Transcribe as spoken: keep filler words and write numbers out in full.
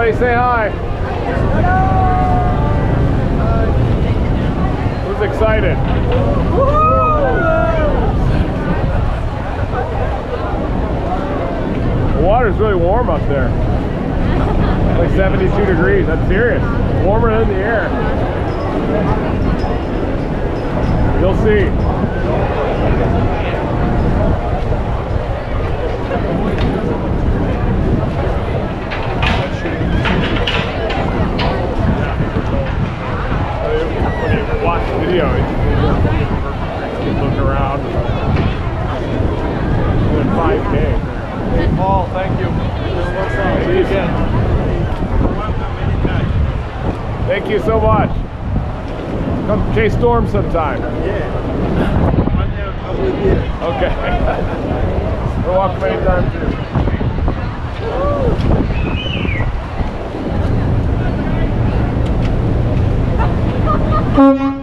Everybody say hi. Who's excited? The water's really warm up there. Like seventy-two degrees. That's serious. Warmer than the air. You'll see. When you watch the video, you can look around. Doing five K. Paul, thank you. See you again. Thank you so much. Come chase Storm sometime. Yeah. Okay. We'll walk many times too.